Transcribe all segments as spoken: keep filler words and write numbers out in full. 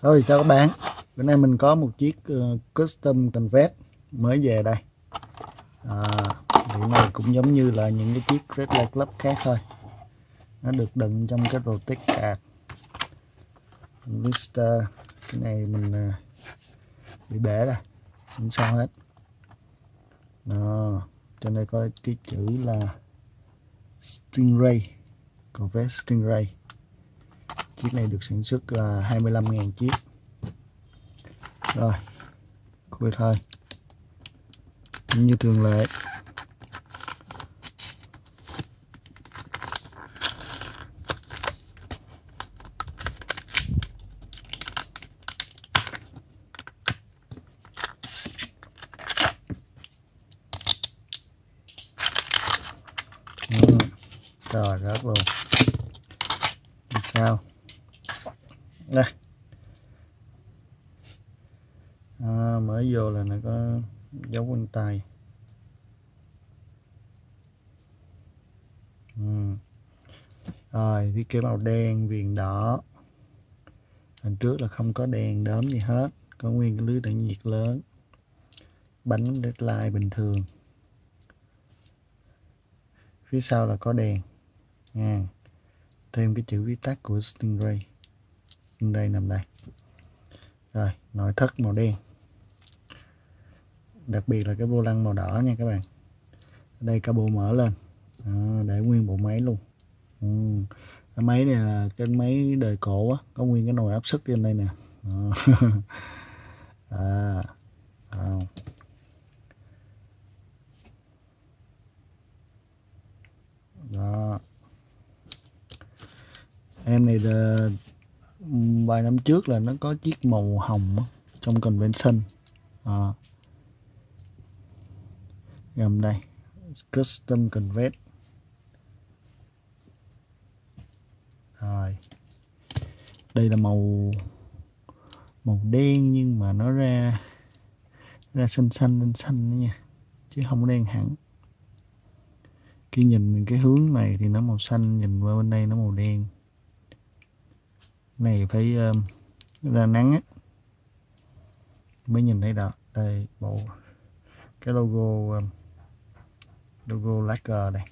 Ôi chào các bạn, bữa nay mình có một chiếc uh, custom convert mới về đây. À, thì này cũng giống như là những cái chiếc Red Light Club khác thôi. Nó được đựng trong cái Protect card blister. Cái này mình uh, bị bể rồi, không sao hết. Đó, trên đây có cái chữ là Stingray, Convert Stingray. Chiếc này được sản xuất là hai mươi lăm nghìn chiếc. Rồi, khui thôi. Như thường lệ. Ừ. Rồi rớt luôn. Làm sao đây, à, mới vô là nó có dấu vân tay. Ừ. Rồi thiết kế màu đen, viền đỏ. Lần trước là không có đèn đóm gì hết, có nguyên cái lưới tản nhiệt lớn, bánh deadline bình thường. Phía sau là có đèn nha, thêm cái chữ viết tắt của Stingray. Stingray nằm đây. Rồi nội thất màu đen, đặc biệt là cái vô lăng màu đỏ nha các bạn. Ở đây cabo mở lên. Đó, để nguyên bộ máy luôn. Ừ. Cái máy này là cái máy đời cổ á, có nguyên cái nồi áp suất trên đây nè. À, à. Đó. Em này là vài năm trước là nó có chiếc màu hồng á, trong convention. À. Gầm đây custom convert. Rồi đây là màu màu đen nhưng mà nó ra ra xanh xanh xanh xanh đó nha, chứ không đen hẳn. Khi nhìn cái hướng này thì nó màu xanh, nhìn qua bên đây nó màu đen. Này phải uh, ra nắng á mới nhìn thấy đó. Đây bộ cái logo uh, logo lá cờ đây.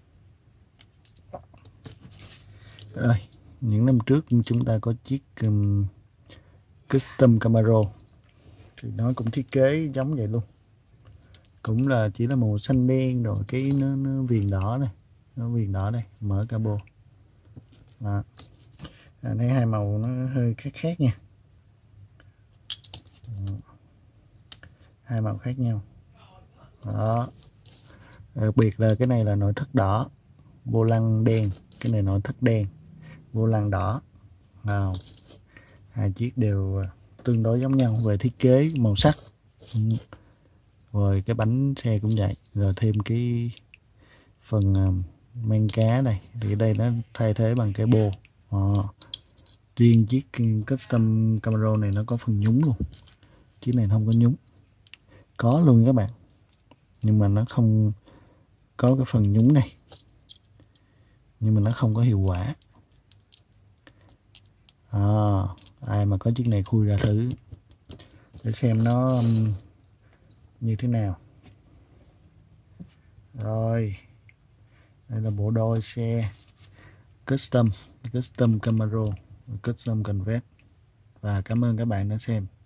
Rồi những năm trước chúng ta có chiếc um, custom Camaro thì nó cũng thiết kế giống vậy luôn, cũng là chỉ là màu xanh đen rồi cái nó, nó viền đỏ này, nó viền đỏ đây, mở cabo. Đó. À, thấy hai màu nó hơi khác khác nha. Hai màu khác nhau. Đó. Đặc biệt là cái này là nội thất đỏ, vô lăng đen, cái này nội thất đen, vô lăng đỏ. Nào, hai chiếc đều tương đối giống nhau về thiết kế màu sắc. Rồi cái bánh xe cũng vậy, rồi thêm cái phần men cá này thì đây nó thay thế bằng cái bô. À, riêng chiếc custom Camaro này nó có phần nhúng luôn, chiếc này không có nhúng. Có luôn các bạn, nhưng mà nó không có cái phần nhúng này, nhưng mà nó không có hiệu quả. À, ai mà có chiếc này khui ra thử để xem nó như thế nào. Rồi đây là bộ đôi xe custom custom Camaro, custom convert. Và cảm ơn các bạn đã xem.